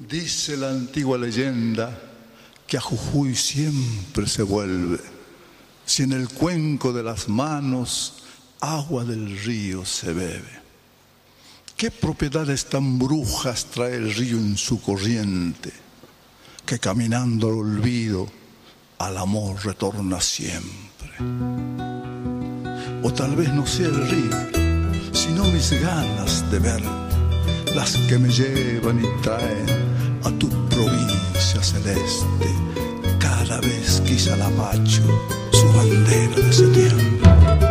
Dice la antigua leyenda que a Jujuy siempre se vuelve, si en el cuenco de las manos agua del río se bebe. ¿Qué propiedades tan brujas trae el río en su corriente, que caminando al olvido al amor retorna siempre? O tal vez no sea el río, sino mis ganas de ver, las que me llevan y traen a tu provincia celeste, cada vez que iza la Macho su bandera de septiembre.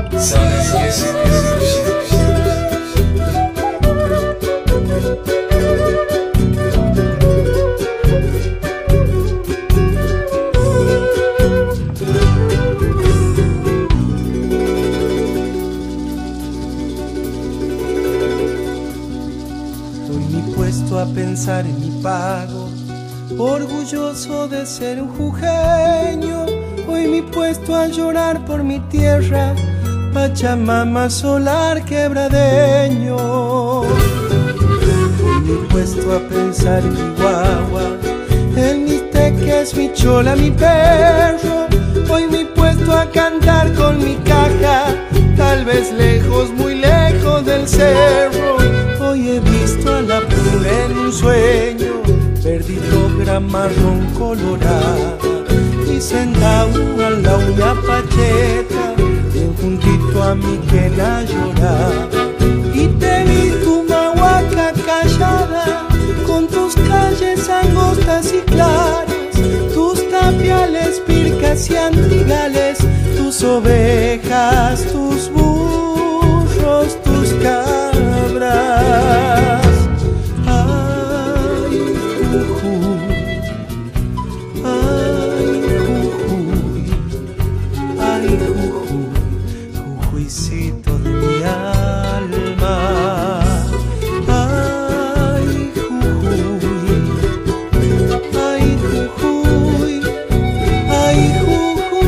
A pensar en mi pago, orgulloso de ser un jujeño. Hoy me he puesto a llorar por mi tierra, Pachamama solar quebradeño. Hoy me he puesto a pensar en mi guagua, en mis teques, mi chola, mi perro. Hoy me he puesto a cantar con mi caja, tal vez lejos, muy lejos del cerro. Hoy he visto a la pura en un sueño, verdito gran marrón colorada, y sentado a la uña pacheta, bien juntito a mi quena lloraba. Y te vi tu mahuaca callada, con tus calles angostas y claras, tus tapiales, pircas y antigales, tus ovejas, tus burros, tus cabras. Ay, Jujuy, ay, Jujuy, ay, Jujuy, Jujuycito de mi alma. Ay, Jujuy, ay, Jujuy, ay, Jujuy.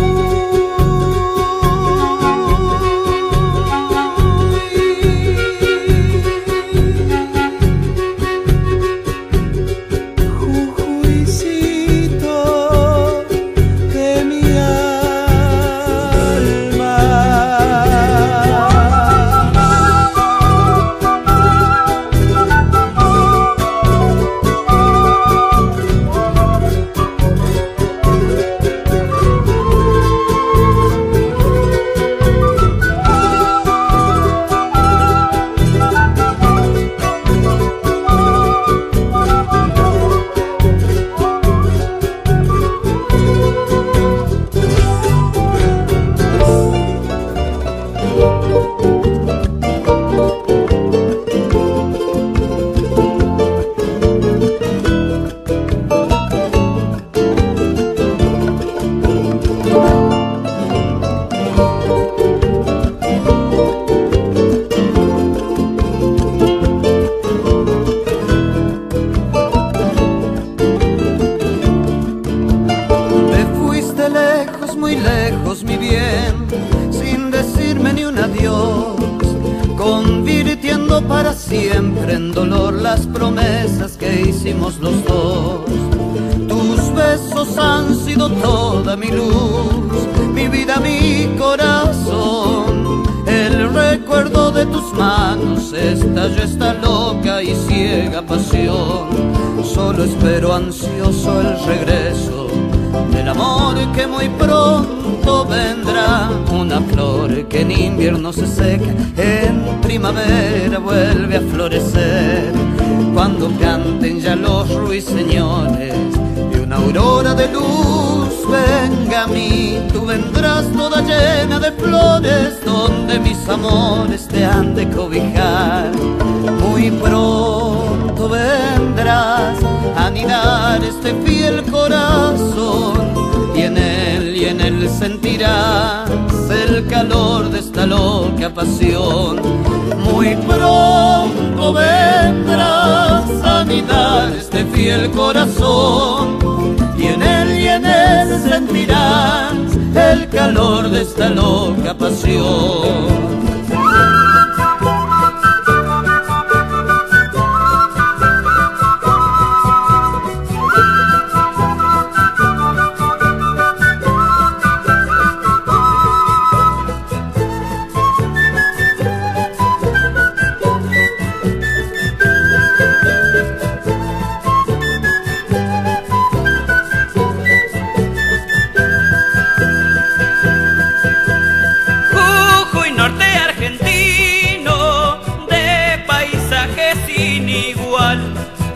Siempre en dolor las promesas que hicimos los dos. Tus besos han sido toda mi luz, mi vida, mi corazón. El recuerdo de tus manos estalló esta loca y ciega pasión. Solo espero ansioso el regreso del amor que muy pronto vendrá. Una flor que en invierno se seca, en primavera vuelve a florecer. Cuando canten ya los ruiseñores y una aurora de luz venga a mí, tú vendrás toda llena de flores, donde mis amores te han de cobijar. Muy pronto vendrás a anidar este fiel corazón, y en él sentirás el calor de esta loca pasión. Muy pronto vendrás a anidar este fiel corazón, y en él sentirás el calor de esta loca pasión.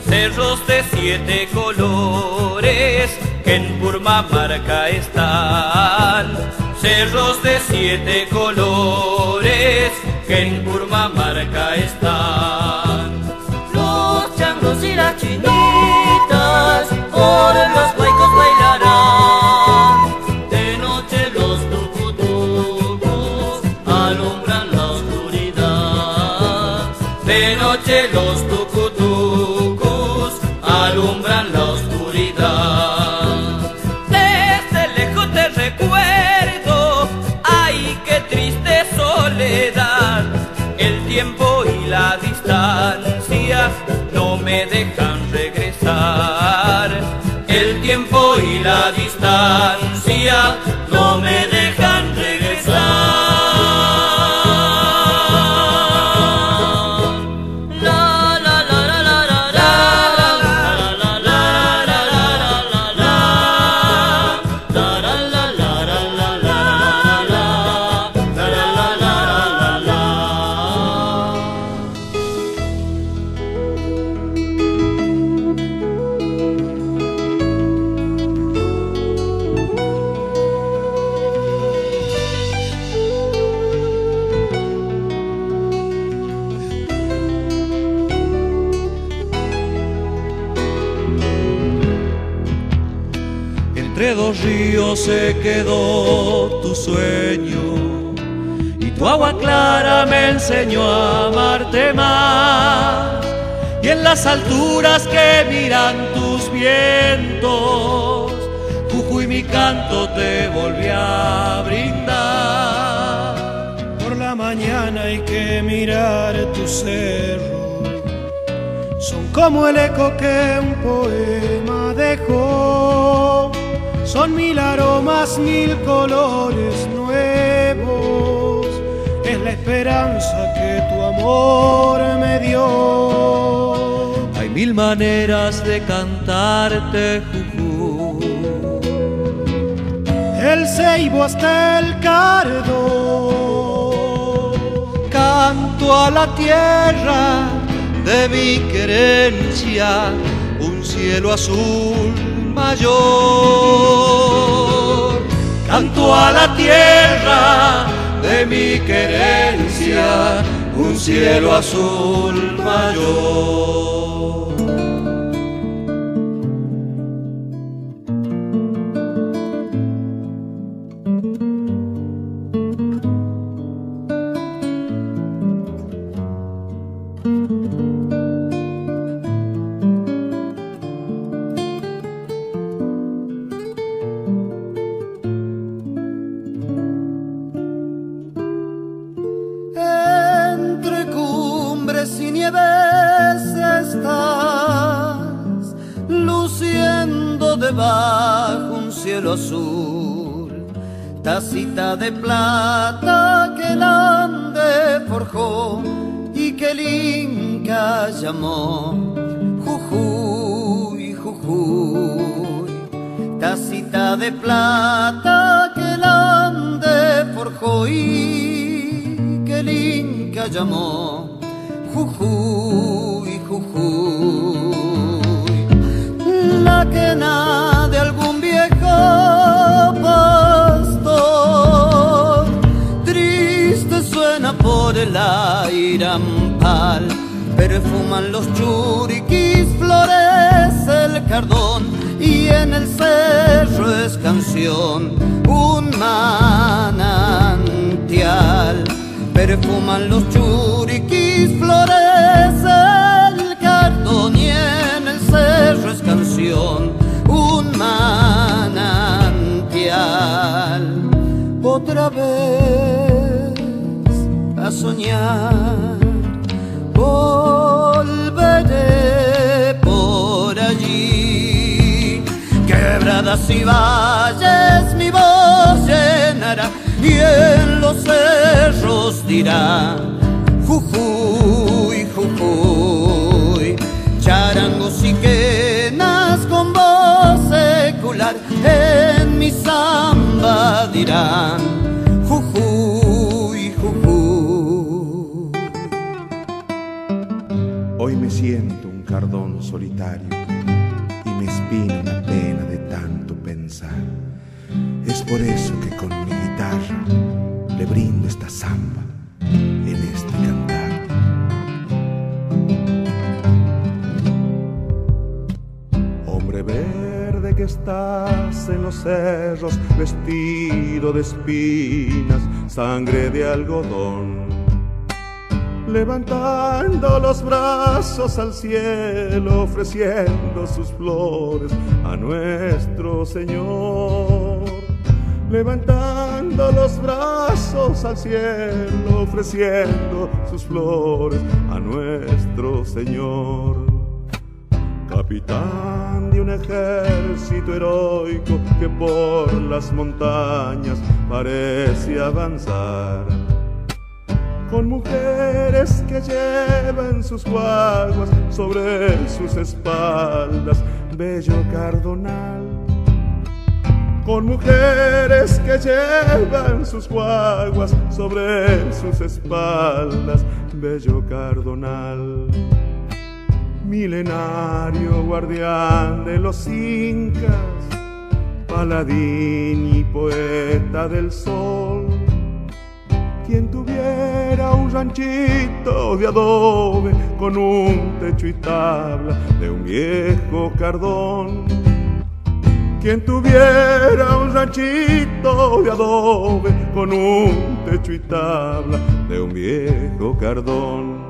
cerros de 7 colores que en Purmamarca están, cerros de 7 colores que en Purmamarca están. Los changos y las chinitas por los huaicos bailarán, de noche los tucutucos alumbran la oscuridad, de noche los tucutucos alumbran la oscuridad. Desde lejos te recuerdo, ay qué triste soledad, el tiempo y la distancia no me dejan regresar, el tiempo y la distancia no me dejan regresar. Entre dos ríos se quedó tu sueño y tu agua clara me enseñó a amarte más. Y en las alturas que miran tus vientos, Jujuy mi canto te volví a brindar. Por la mañana hay que mirar tus cerros, son como el eco que un poema dejó. Son 1000 aromas, 1000 colores nuevos, es la esperanza que tu amor me dio. Hay 1000 maneras de cantarte, Jujuy, El ceibo hasta el cardo. canto a la tierra de mi querencia, un cielo azul mayor. Canto a la tierra de mi querencia, un cielo azul mayor. Y nieves estás luciendo debajo un cielo azul, tacita de plata que el Ande forjó y que el Inca llamó Jujuy, Jujuy. Tacita de plata que el Ande forjó y que el Inca llamó Jujuy, Jujuy. La quena de algún viejo pastor triste suena por el airampal. Perfuman los churiquis, florece el cardón y en el cerro es canción un manantial. Perfuman los churiquis, florece el cardón y en el cerro es canción un manantial. Otra vez a soñar volveré por allí, quebradas y valles mi voz llenará y en los cerros dirá Jujuy, Jujuy. Charangos y quenas con voz secular en mi samba dirán Jujuy, Jujuy. Hoy me siento un cardón solitario y me espina una pena de tanto pensar. Es por eso que con mi guitarra le brindo esta samba en este cantar. Hombre verde que estás en los cerros, vestido de espinas, sangre de algodón, levantando los brazos al cielo, ofreciendo sus flores a nuestro Señor. Levantando los brazos al cielo, ofreciendo sus flores a nuestro Señor. Capitán de un ejército heroico que por las montañas parece avanzar, con mujeres que llevan sus guaguas sobre sus espaldas, bello cardonal. Con mujeres que llevan sus guaguas sobre sus espaldas, bello cardonal. Milenario guardián de los incas, paladín y poeta del sol, quien tuviera un ranchito de adobe con un techo y tabla de un viejo cardón. Quien tuviera un ranchito de adobe con un techo y tabla de un viejo cardón.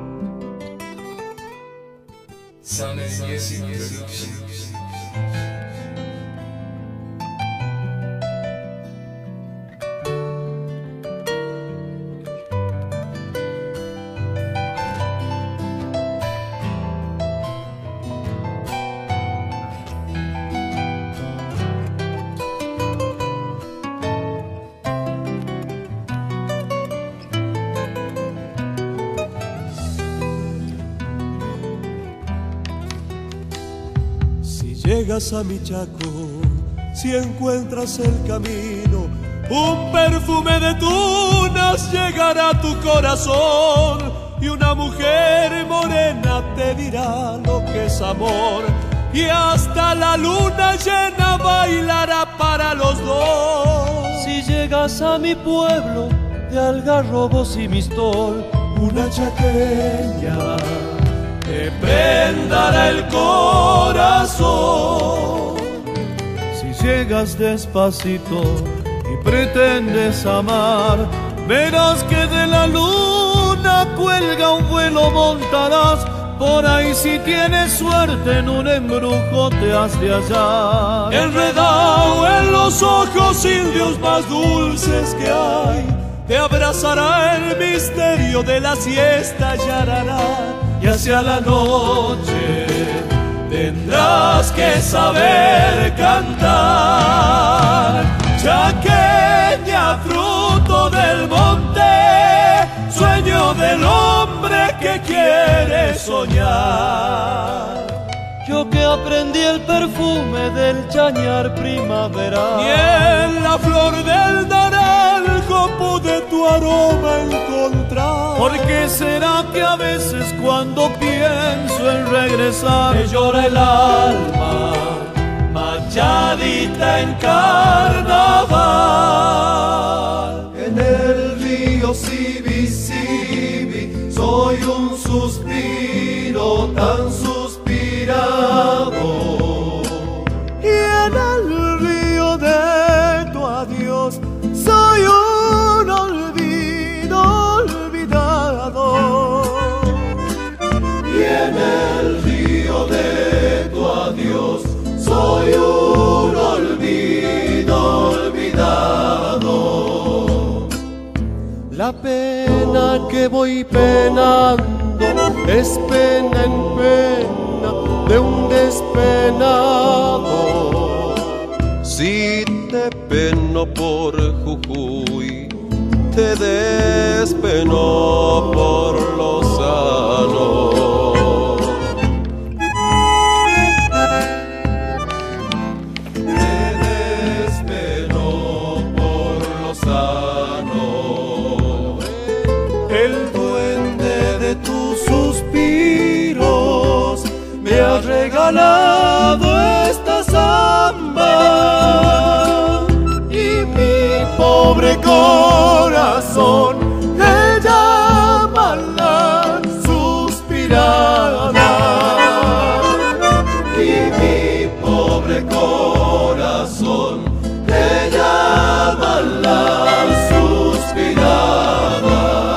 Llegas a mi Chaco, si encuentras el camino, un perfume de tunas llegará a tu corazón y una mujer morena te dirá lo que es amor y hasta la luna llena bailará para los dos. Si llegas a mi pueblo de algarrobos y mistol, una chaqueña te prendará el corazón. Si llegas despacito y pretendes amar, verás que de la luna cuelga un vuelo, montarás por ahí. Si tienes suerte en un embrujo te has de hallar, enredado en los ojos indios más dulces que hay, te abrazará el misterio de la siesta yarará. Y hacia la noche tendrás que saber cantar. Chaqueña, fruto del monte, sueño del hombre que quiere soñar. Yo que aprendí el perfume del chañar primaveral, y en la flor del naranjo pude tu aroma encontrar. ¿Por qué será que a veces cuando pienso en regresar me llora el alma manchadita en carnaval? En el río Sibi Sibi soy un suspiro tan suspirado, y en el río de tu adiós soy un olvido olvidado, y en el río de tu adiós soy un olvido olvidado. La pena que voy penando es pena en pena de un despenado. Si te peno por Jujuy, te despeno por Lozano. El duende de tus suspiros me corazón, ella mala suspirada. Y mi pobre corazón, ella mala suspirada.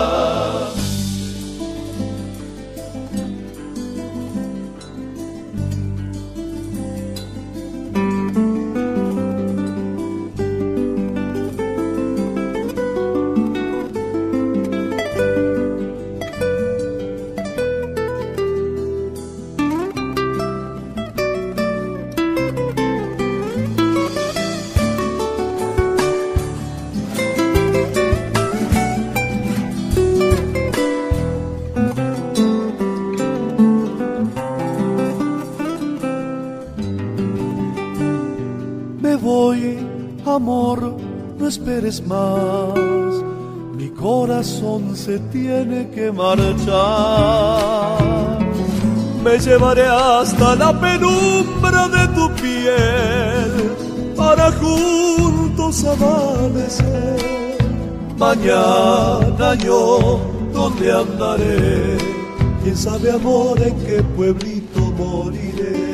Me voy, amor, no esperes más. Mi corazón se tiene que marchar. Me llevaré hasta la penumbra de tu piel para juntos amanecer. Mañana yo, ¿dónde andaré? Quién sabe, amor, en qué pueblito moriré.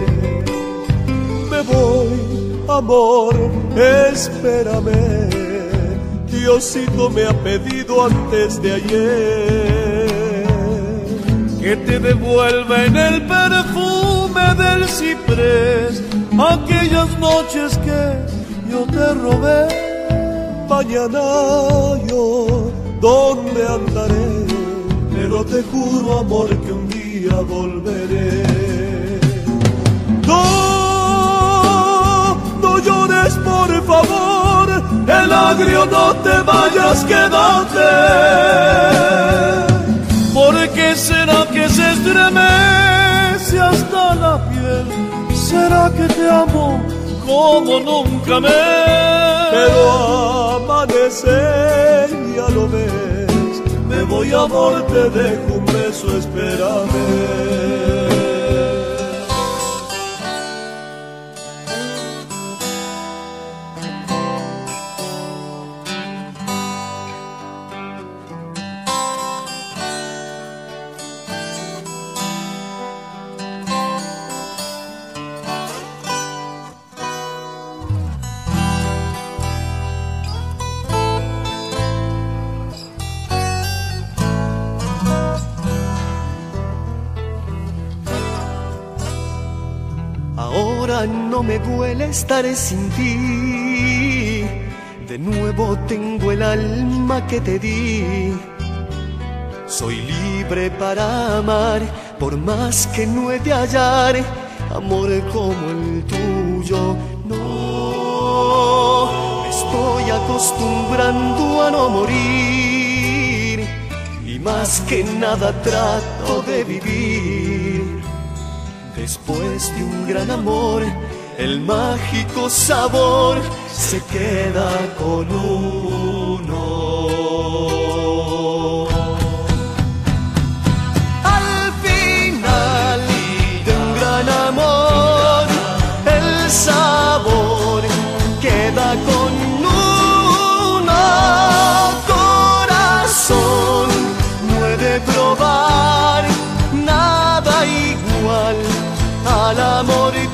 Me voy, amor, espérame. Diosito me ha pedido antes de ayer que te devuelva en el perfume del ciprés aquellas noches que yo te robé. Mañana yo, ¿dónde andaré? Pero te juro, amor, que un día volveré. No llores, por favor, el agrio no te vayas, quédate. Porque será que se estremece hasta la piel. Será que te amo como nunca me. Pero amanecer, ya lo ves. Me voy, amor, te dejo un beso, espérame. Ahora no me duele estar sin ti. De nuevo tengo el alma que te di. Soy libre para amar, por más que no he de hallar amor como el tuyo. No, me estoy acostumbrando a no morir y más que nada trato de vivir. Después de un gran amor, el mágico sabor se queda con uno. Al final de un gran amor, el sabor queda con uno. Corazón, no he de probar nada igual al amor tuyo.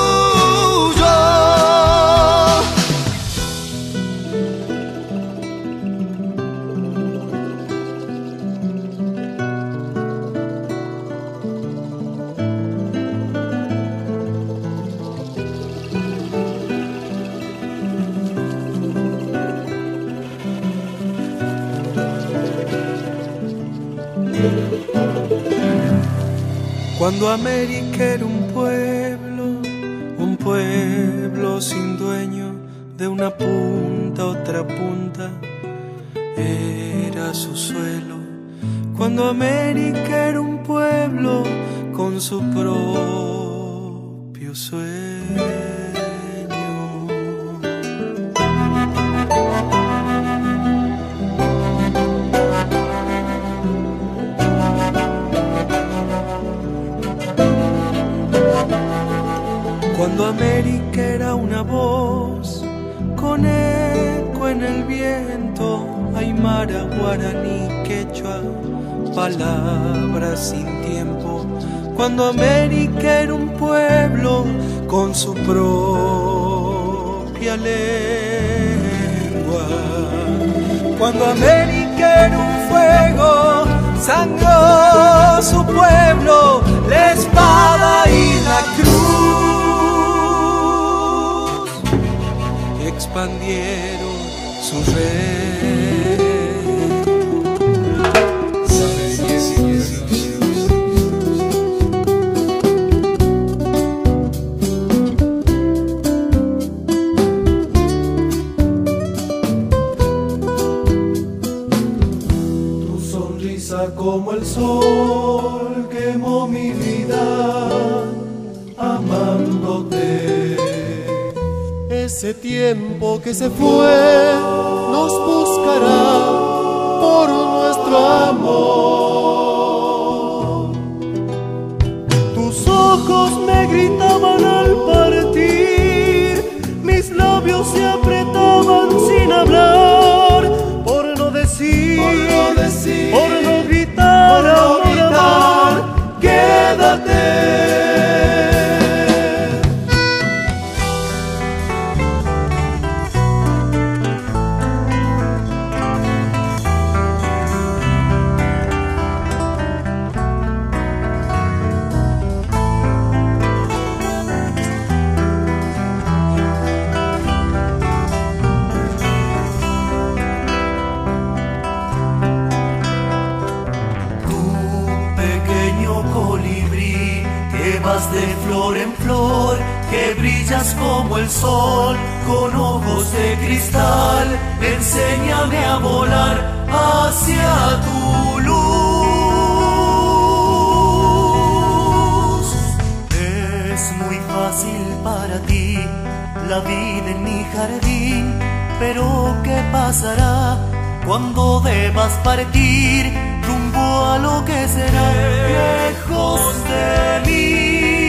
Cuando América era un pueblo sin dueño, de una punta a otra punta era su suelo. Cuando América era un pueblo con su propio sueño. Cuando América era una voz con eco eco en el viento, aymara, guaraní, quechua, palabras sin tiempo. Cuando América era un pueblo con su propia lengua. Cuando América era un fuego, sangró su pueblo, la espada y la cruz. Expandieron su red. Como el sol quemó mi vida amándote. Ese tiempo que se fue nos buscará por nuestro amor. Tus ojos me gritaban al partir, mis labios se apretaban sin hablar, por no decir, por no gritar, amor, quédate. De flor en flor, que brillas como el sol, con ojos de cristal, enséñame a volar hacia tu luz. Es muy fácil para ti la vida en mi jardín, pero ¿qué pasará cuando debas partir rumbo a lo que será lejos de mí?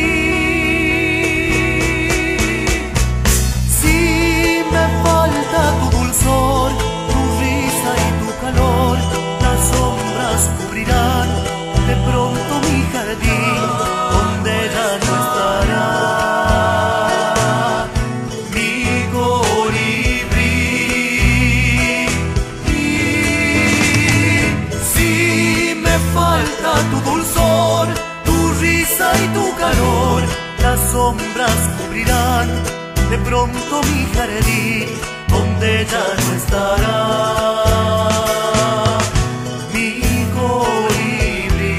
Tu dulzor, tu risa y tu calor, las sombras cubrirán de pronto mi jardín, donde ya no estará mi colibrí. Si me falta tu dulzor, tu risa y tu calor, las sombras cubrirán de pronto mi jardín, donde ya no estará mi colibrí.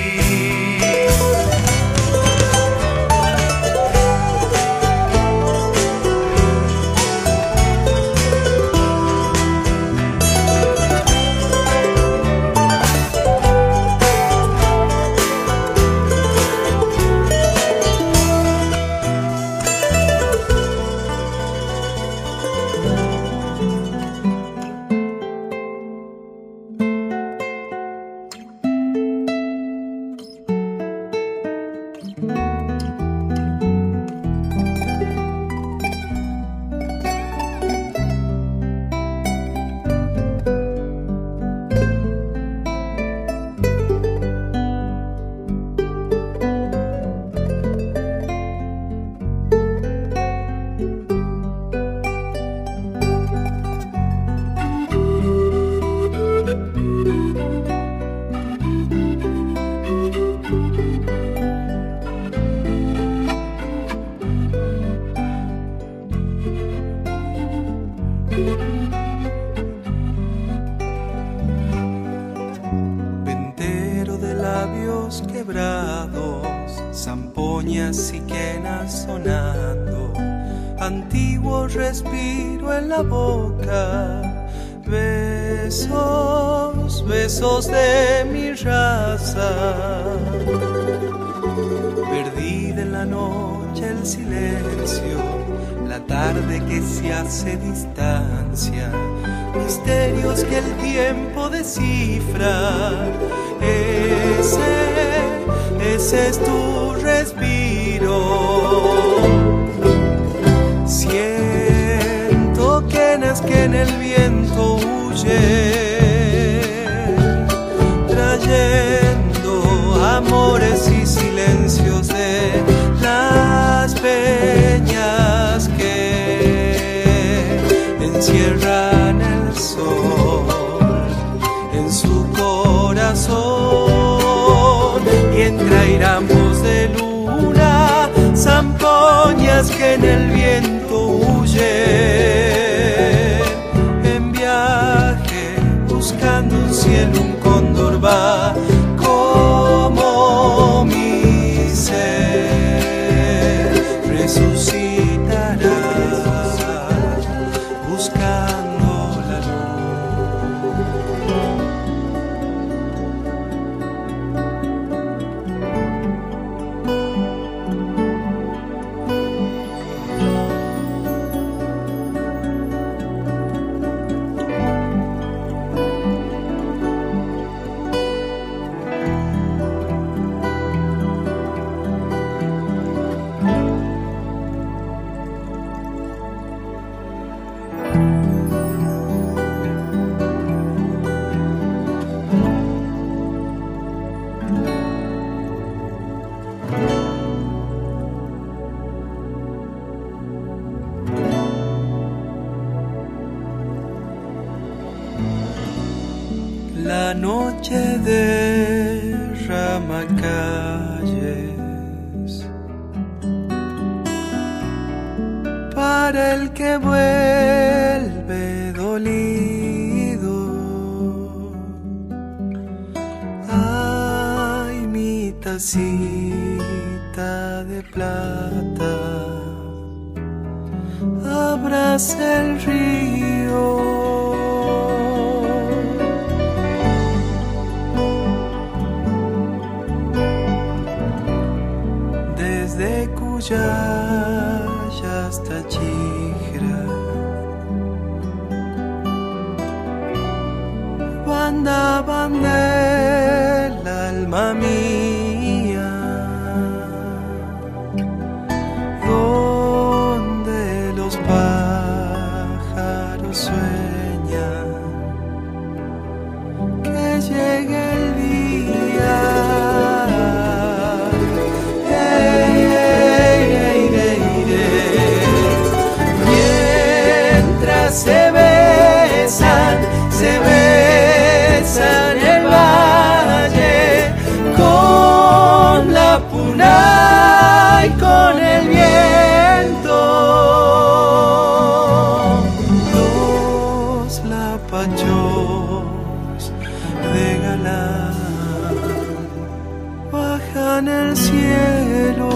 Ventero de labios quebrados, zampoñas y quenas sonando, antiguo respiro en la boca, besos, besos de mi raza. Perdida en la noche el silencio, la tarde que se hace distancia, misterios que el tiempo descifra. Ese es tu respiro. Siento quenas que en el viento huye, trayendo amores y silencios de las peñas que encierran el sol en su corazón, y entre airamos de luna, zampoñas que en el viento huyen, en viaje buscando un cielo, un cóndor va como mi ser, resucitará buscando la La noche derrama calles para el que vuelve dolido. Ay, mi tacita de plata, abraza el río. Desde Cuyaya hasta Chigra, banda, banda el alma mía, donde los pájaros sueñan que llegue el día. Se besan el valle con la puna y con el viento. Los lapachos de galán bajan el cielo.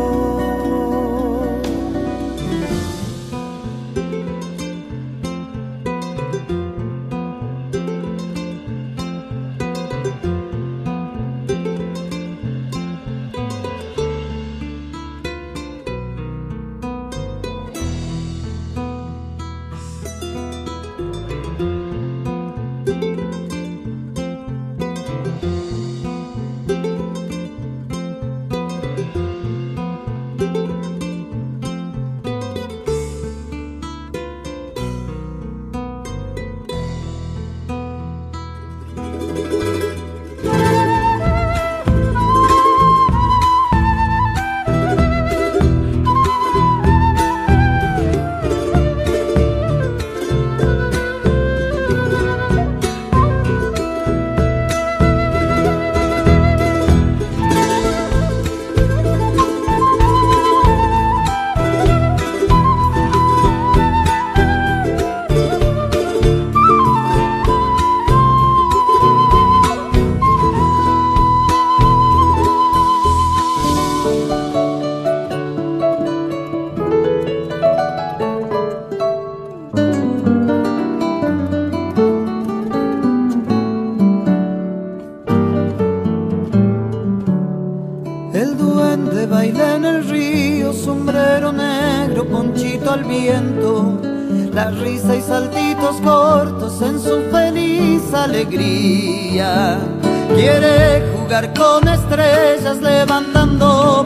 Al viento, la risa y saltitos cortos en su feliz alegría. Quiere jugar con estrellas levantando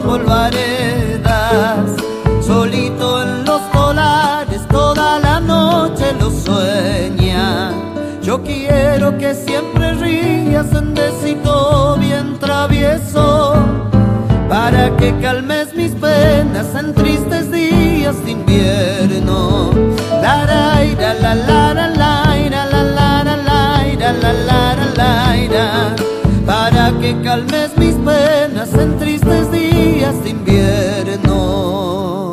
polvaredas, solito en los colares toda la noche lo sueña. quiero que siempre rías en besito bien travieso, para que calmes mis penas en tristes días de invierno. La la la la la la la la la la la la, para que calmes mis penas en tristes días de invierno.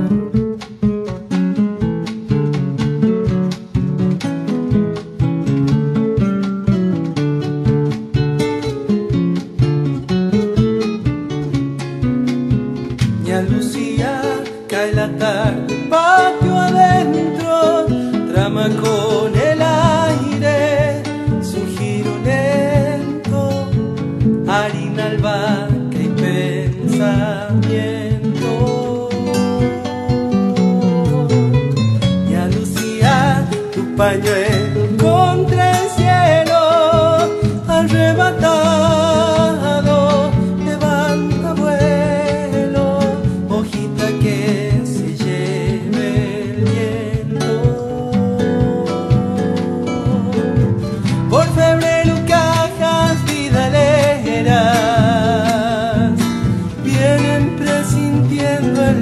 Ya Lucía, cae la tarde, patio adentro, trama con el aire su giro lento, harina, albahaca y pensamiento. Ya Lucía, tu pañuelo contra el cielo arrebatado, levanta vuelo, hojita que se lleve el viento. Por febrero cajas vidaleras vienen presintiendo el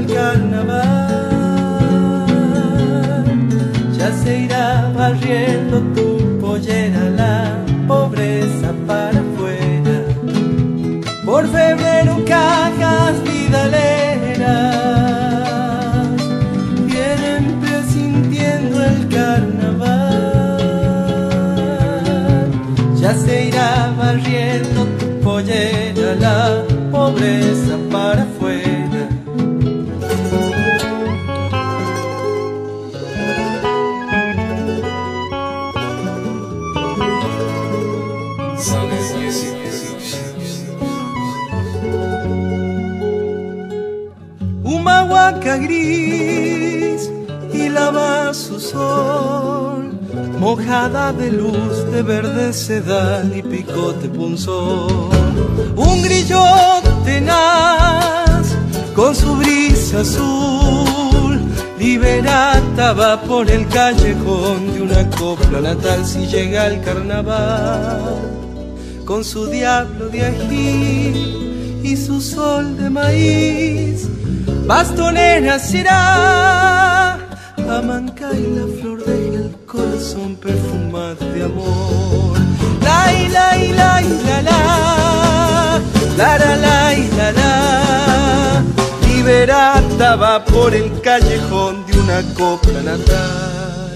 carnaval. Ya se irá barriendo tu pollera, la pobreza para afuera. Por febrero cajas vidaleras vienen presintiendo el carnaval. Ya se irá barriendo tu pollera, la pobreza para afuera. Humahuaca gris y lava su sol, mojada de luz de verde sedal y picote punzón. Un grillo tenaz con su brisa azul, liberata va por el callejón de una copla natal. Si llega el carnaval con su diablo de ají y su sol de maíz, bastonera será Amanca y la flor deja el corazón perfumado de amor. La la la la la la la la la, liberata va por el callejón de una copla natal.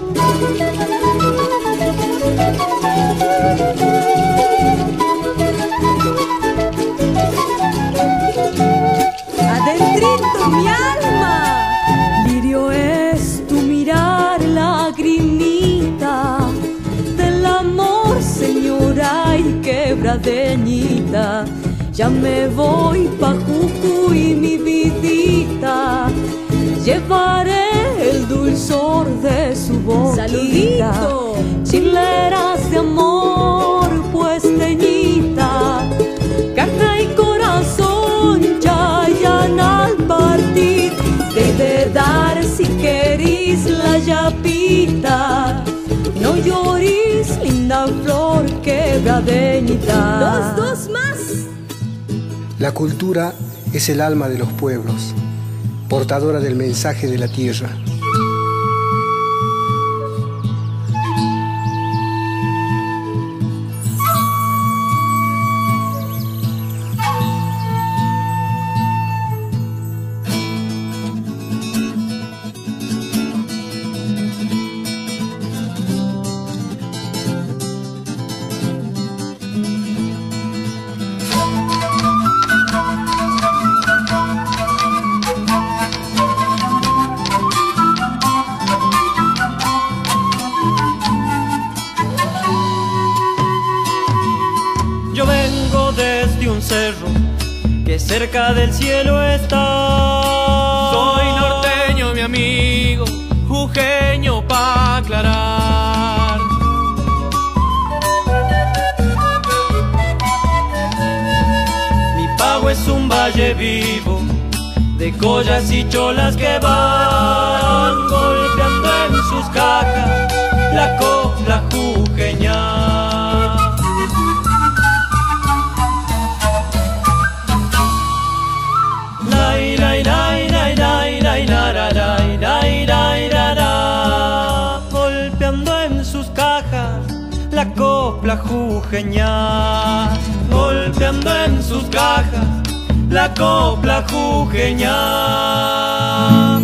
Adentrito mi alma, lirio es tu mirar, lagrimita del amor, señora y quebradeñita. Ya me voy pa' Jujuy, mi vidita, llevaré el dulzor de su boquita. ¡Saludito! Chileras de amor puesteñita, carne y corazón chayan al partir. De dar si querís la yapita, no lloris, linda flor quebradeñita. Dos más. La cultura es el alma de los pueblos, portadora del mensaje de la tierra. Cerca del cielo está. Soy norteño, mi amigo, jujeño pa' aclarar. Mi pago es un valle vivo de collas y cholas que van golpeando en sus cajas la copla jujeña. jujeña, golpeando en sus cajas la copla jujeña.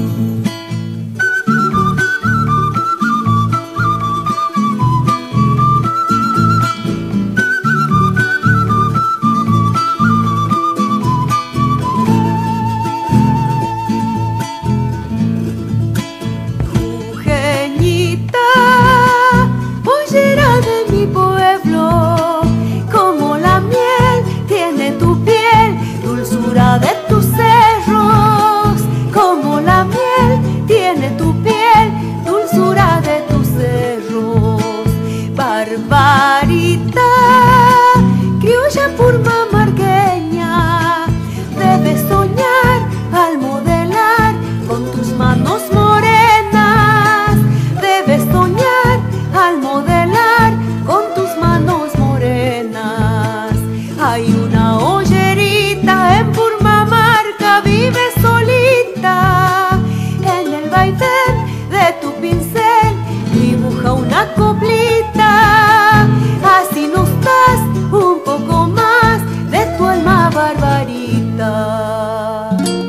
De tus cerros, como la miel tiene tu piel, dulzura de tus cerros. Barbarita, criolla purmamarqueña, debes soñar al modelar con tus manos morenas. Debes soñar al modelar con tus manos morenas. Hay una ollerita en Purmamarca, vive solita. En el vaivén de tu pincel dibuja una coplita. Así nos das un poco más de tu alma, Barbarita.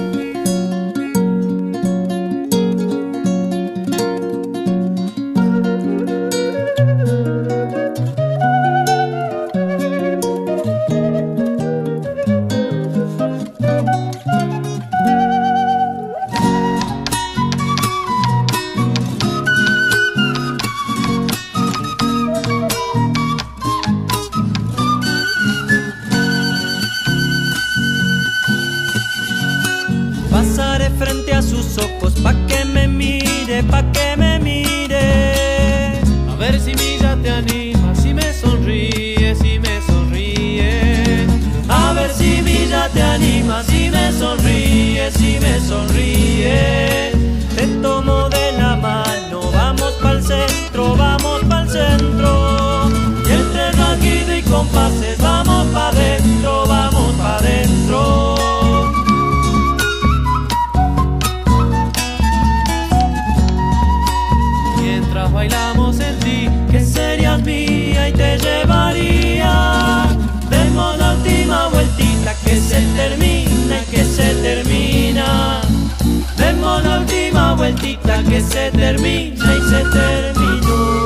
Pasaré frente a sus ojos pa' que me mire, pa' que me mire. A ver si Villa te anima, si me sonríe, si me sonríe. A ver si Villa te anima, si me sonríe, si me sonríe. Te tomo de la mano, vamos pa'l centro, vamos pa'l centro. Y entre rangido y compases vamos pa' dentro, vamos pa' dentro. Bailamos en ti, que serías mía y te llevaría. Demos la última vueltita que se termina y que se termina. Demos la última vueltita que se termina y se terminó.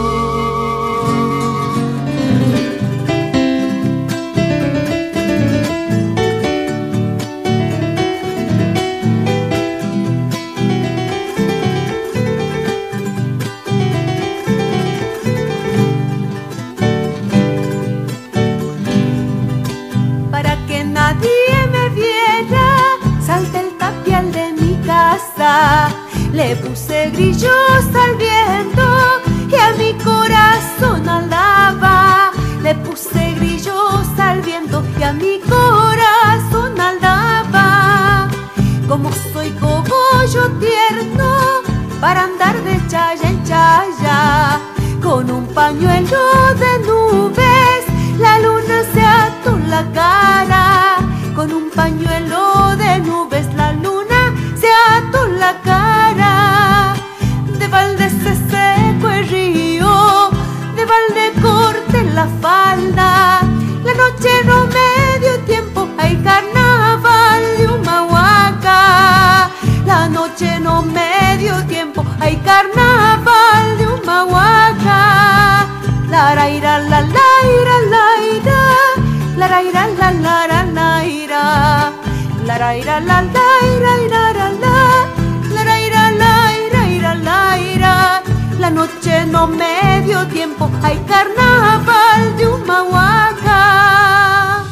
Le puse grillos al viento y a mi corazón andaba. Le puse grillos al viento y a mi corazón andaba. Como soy cogollo tierno para andar de chaya en chaya, con un pañuelo de nubes la luna se ató en la cara. Con un pañuelo de nubes la luna se ató en la cara. De balde se secó el río, de balde corté la falda. La noche no me dio tiempo, hay carnaval de Humahuaca. La noche no me dio tiempo, hay carnaval de Humahuaca. La ra ira la la ira la ira, la ra ira la la la la ira, la ra ira la la ira ira la la ra ira la ira ira la ira. La noche no me dio tiempo, hay carnaval de Humahuaca.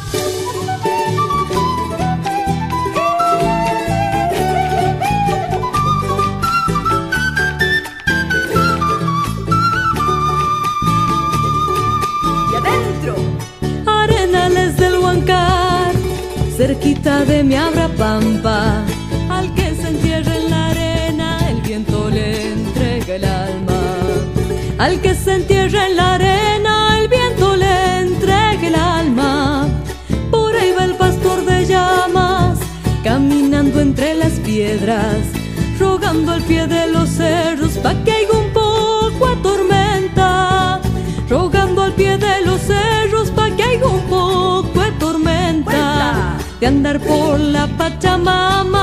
Arenales del Huancar, cerquita de mi Abrapampa, al que se entierra en la arena el viento le entrega el alma. Al que se entierra en la arena el viento le entrega el alma. Por ahí va el pastor de llamas, caminando entre las piedras, rogando al pie de los cerros pa' que haya un poco a tormenta. Rogando al pie de los cerros pa' de andar por la Pachamama.